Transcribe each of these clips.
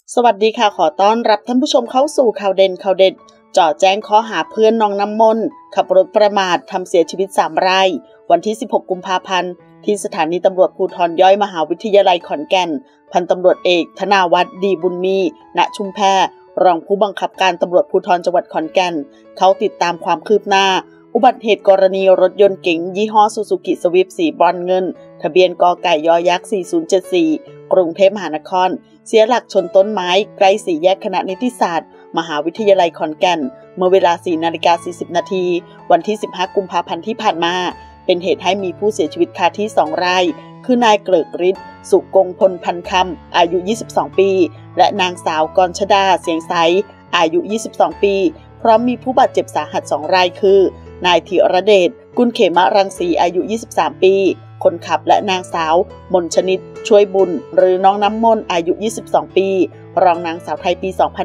สวัสดีค่ะขอต้อนรับท่านผู้ชมเข้าสู่ข่าวเด่นข่าวเด็ดเจาะแจ้งข้อหาเพื่อนน้องน้ำมนต์ขับรถประมาททำเสียชีวิต3 รายวันที่16 กุมภาพันธ์ที่สถานีตำรวจภูธรย่อยมหาวิทยาลัยขอนแก่นพันตำรวจเอกธนาวัฒน์ดีบุญมีณชุมแพรองผู้บังคับการตำรวจภูธรจังหวัดขอนแก่นเขาติดตามความคืบหน้าอุบัติเหตุกรณีรถยนต์เก๋งยี่ห้อซูซูกิสวิฟต์สีบรอนซ์เงินทะเบียนกไก่ยอยักษ์4074กรุงเทพมหานครเสียหลักชนต้นไม้ใกล้สี่แยกคณะนิติศาสตร์มหาวิทยาลัยขอนแก่นเมื่อเวลา 4:40 น.วันที่15 กุมภาพันธ์ที่ผ่านมาเป็นเหตุให้มีผู้เสียชีวิตคาที่2 รายคือนายเกริกฤทธิ์สุกงพลพันคำอายุ22 ปีและนางสาวกรชดาเสียงใสอายุ22 ปีพร้อมมีผู้บาดเจ็บสาหัส2 รายคือนายธีรเดชกุลเขมรังสีอายุ23 ปีคนขับและนางสาวมนชนิดช่วยบุญหรือน้องน้ำมนต์อายุ22 ปีรองนางสาวไทยปี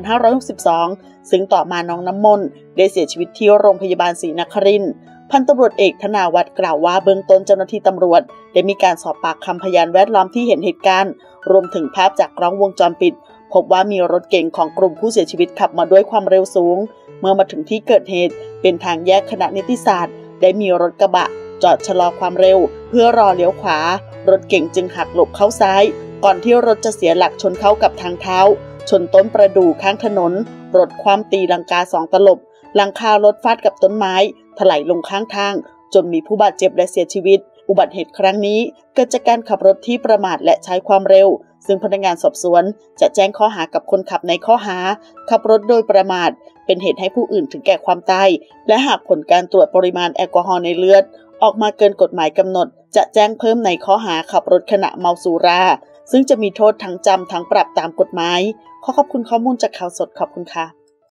2562ซึ่งต่อมาน้องน้ำมนต์ได้เสียชีวิตที่โรงพยาบาลศรีนครินทร์พันตำรวจเอกธนาวัฒน์กล่าวว่าเบื้องต้นเจ้าหน้าที่ตำรวจได้มีการสอบปากคำพยานแวดล้อมที่เห็นเหตุการณ์รวมถึงภาพจากกล้องวงจรปิดพบว่ามีรถเก๋งของกลุ่มผู้เสียชีวิตขับมาด้วยความเร็วสูงเมื่อมาถึงที่เกิดเหตุเป็นทางแยกคณะนิติศาสตร์ได้มีรถกระบะจอดชะลอความเร็วเพื่อรอเลี้ยวขวารถเก๋งจึงหักหลบเข้าซ้ายก่อนที่รถจะเสียหลักชนเข้ากับทางเท้าชนต้นประดู่ข้างถนนรถคว่ำตีลังกา2 ตลบหลังคารถฟาดกับต้นไม้ถลายลงข้างทางจนมีผู้บาดเจ็บและเสียชีวิตอุบัติเหตุครั้งนี้เกิดจากการขับรถที่ประมาทและใช้ความเร็วซึ่งพนักงานสอบสวนจะแจ้งข้อหากับคนขับในข้อหาขับรถโดยประมาทเป็นเหตุให้ผู้อื่นถึงแก่ความตายและหากผลการตรวจปริมาณแอลกอฮอล์ในเลือดออกมาเกินกฎหมายกำหนดจะแจ้งเพิ่มในข้อหาขับรถขณะเมาสุราซึ่งจะมีโทษทั้งจำทั้งปรับตามกฎหมายขอบคุณข้อมูลจากข่าวสดขอบคุณค่ะ